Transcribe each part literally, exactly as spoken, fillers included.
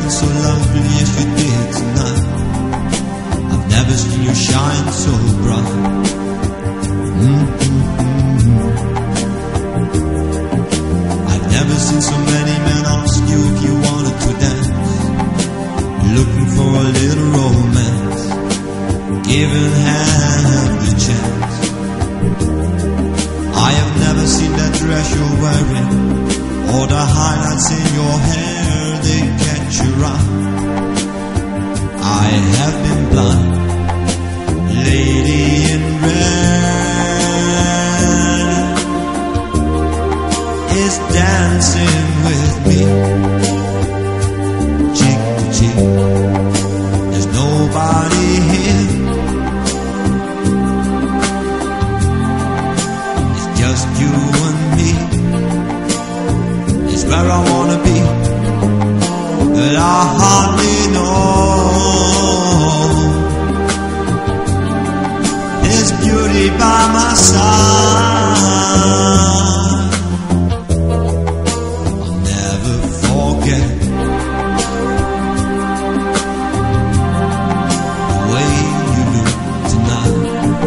looking so lovely as you did tonight. I've never seen you shine so bright. Mm-hmm. I've never seen so many men ask you if you wanted to dance, looking for a little romance, giving half the chance. I have never seen that dress you're wearing, or the highlights in your hair, they catch your eye. I have been blind. Lady in red is dancing with me, cheek to cheek. There's nobody here, it's just you and me. It's where I wanna be, but I hardly know. There's beauty by my side, I'll never forget the way you look tonight.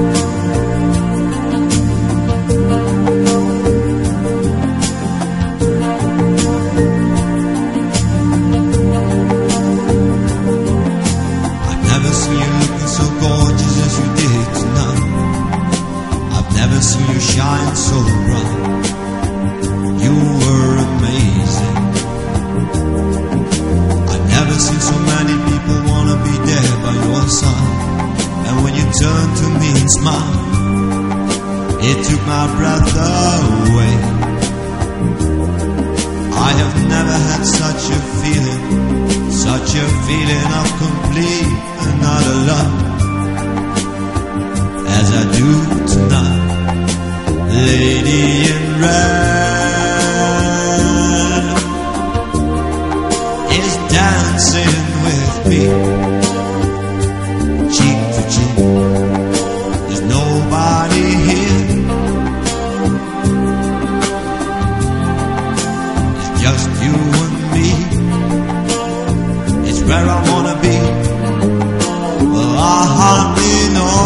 I've never seen you looking so gorgeous as you did tonight. I've never seen you shine so bright. You were amazing. I've never seen so many people wanna be there by your side. And when you turned to me and smiled, it took my breath away. I have never had such a feeling, such a feeling of complete and utter love as I do tonight. Lady in red is dancing with me, cheek to cheek. There's nobody here, it's just you and me. It's where I wanna be, well I hardly know.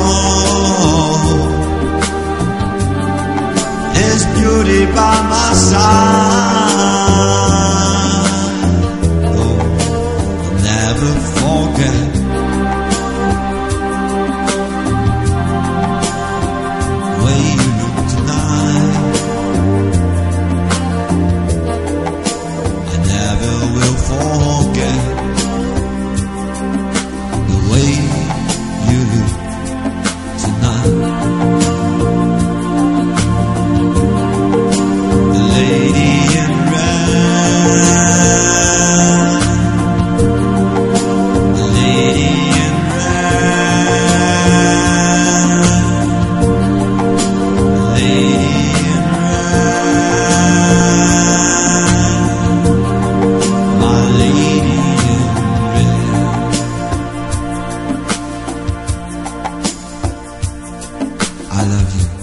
There's beauty by my side, oh, I'll never forget the way you look tonight. I never will forget the way you look tonight. Lady in red, lady in red, lady in red, my lady in red. I love you.